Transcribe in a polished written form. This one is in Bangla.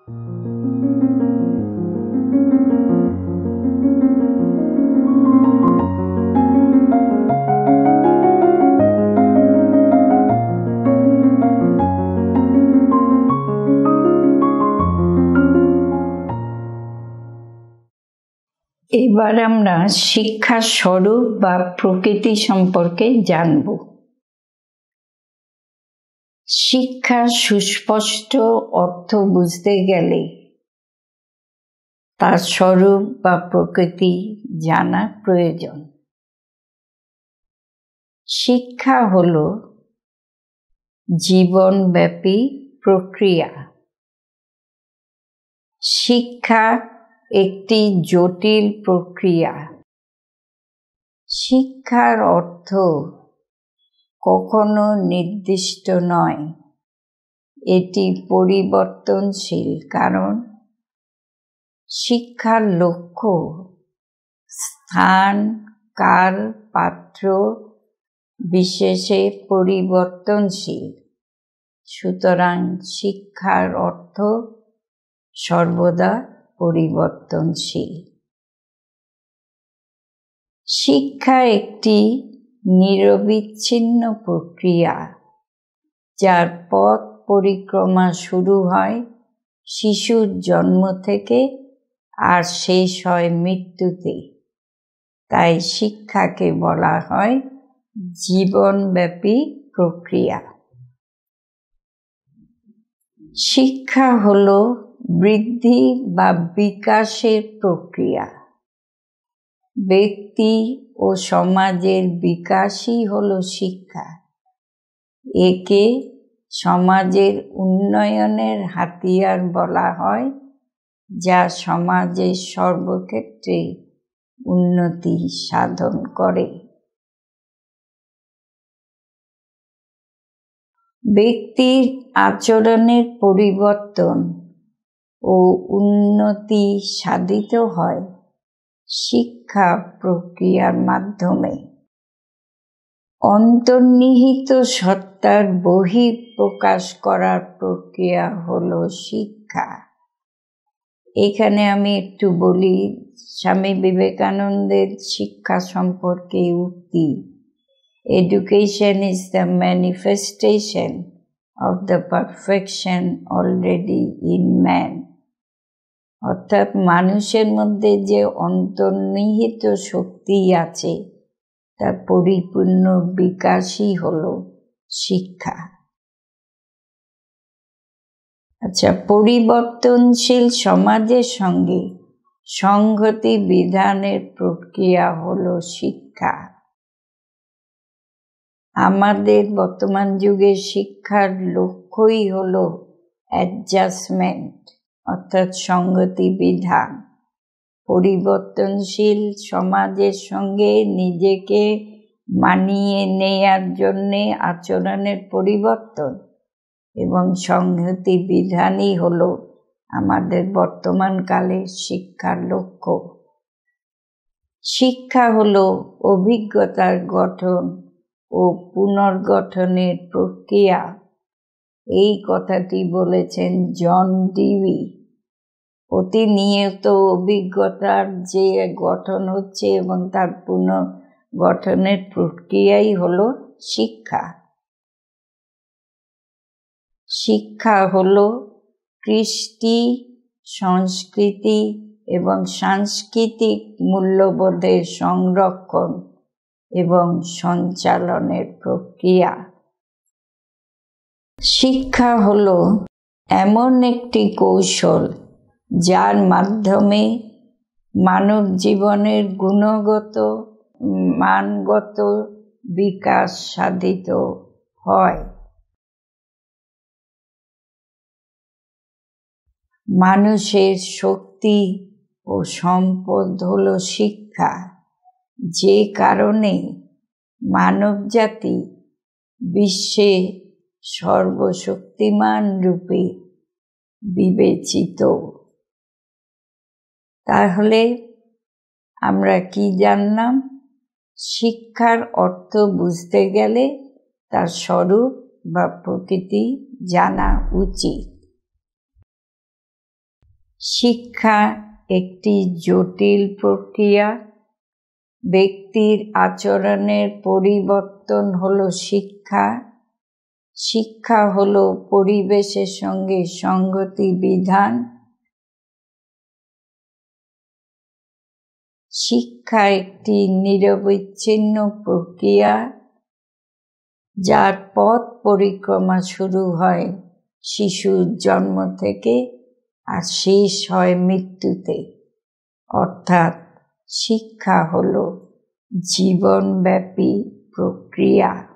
এবার আমরা শিক্ষার স্বরূপ বা প্রকৃতি সম্পর্কে জানব। শিক্ষার সুস্পষ্ট অর্থ বুঝতে গেলে তার স্বরূপ বা প্রকৃতি জানা প্রয়োজন। শিক্ষা হল জীবনব্যাপী প্রক্রিয়া। শিক্ষা একটি জটিল প্রক্রিয়া। শিক্ষার অর্থ কখনো নির্দিষ্ট নয়, এটি পরিবর্তনশীল, কারণ শিক্ষার লক্ষ্য স্থান, কাল, পাত্র বিশেষে পরিবর্তনশীল। সুতরাং শিক্ষার অর্থ সর্বদা পরিবর্তনশীল। শিক্ষা একটি নিরবিচ্ছিন্ন প্রক্রিয়া, যার পথ পরিক্রমা শুরু হয় শিশুর জন্ম থেকে আর শেষ হয় মৃত্যুতে। তাই শিক্ষাকে বলা হয় জীবনব্যাপী প্রক্রিয়া। শিক্ষা হল বৃদ্ধি বা বিকাশের প্রক্রিয়া। ব্যক্তি ও সমাজের বিকাশই হল শিক্ষা। একে সমাজের উন্নয়নের হাতিয়ার বলা হয়, যা সমাজের সর্বক্ষেত্রে উন্নতি সাধন করে। ব্যক্তির আচরণের পরিবর্তন ও উন্নতি সাধিত হয় শিক্ষা প্রক্রিয়ার মাধ্যমে। অন্তর্নিহিত সত্তার বহিঃপ্রকাশ করার প্রক্রিয়া হল শিক্ষা। এখানে আমি একটু বলি স্বামী বিবেকানন্দের শিক্ষা সম্পর্কে উক্তি, education is the manifestation of the perfection already in man. অর্থাৎ মানুষের মধ্যে যে অন্তর্নিহিত শক্তি আছে তার পরিপূর্ণ বিকাশই হল শিক্ষা। আচ্ছা, পরিবর্তনশীল সমাজের সঙ্গে সংহতি বিধানের প্রক্রিয়া হল শিক্ষা। আমাদের বর্তমান যুগে শিক্ষার লক্ষ্যই হল অ্যাডজাস্টমেন্ট, অর্থাৎ সংহতি বিধান। পরিবর্তনশীল সমাজের সঙ্গে নিজেকে মানিয়ে নেয়ার জন্যে আচরণের পরিবর্তন এবং সংহতি বিধানই হল আমাদের বর্তমান কালের শিক্ষার লক্ষ্য। শিক্ষা হল অভিজ্ঞতার গঠন ও পুনর্গঠনের প্রক্রিয়া। এই কথাটি বলেছেন জন ডিউই। প্রতিনিয়ত অভিজ্ঞতার যে গঠন হচ্ছে এবং তার পুনর্গঠনের প্রক্রিয়াই হল শিক্ষা। শিক্ষা হল কৃষ্টি, সংস্কৃতি এবং সাংস্কৃতিক মূল্যবোধের সংরক্ষণ এবং সঞ্চালনের প্রক্রিয়া। শিক্ষা হল এমন একটি কৌশল যার মাধ্যমে মানব জীবনের গুণগত মানগত বিকাশ সাধিত হয়। মানুষের শক্তি ও সম্পদ হল শিক্ষা, যে কারণে মানবজাতি বিশ্বে সর্বশক্তিমান রূপে বিবেচিত। তাহলে আমরা কি জানলাম? শিক্ষার অর্থ বুঝতে গেলে তার স্বরূপ বা প্রকৃতি জানা উচিত। শিক্ষা একটি জটিল প্রক্রিয়া। ব্যক্তির আচরণের পরিবর্তন হলো শিক্ষা। শিক্ষা হলো পরিবেশের সঙ্গে সংগতি বিধান। শিক্ষা একটি নিরবচ্ছিন্ন প্রক্রিয়া, যার পথ পরিক্রমা শুরু হয় শিশুর জন্ম থেকে আর শেষ হয় মৃত্যুতে। অর্থাৎ শিক্ষা হলো জীবনব্যাপী প্রক্রিয়া।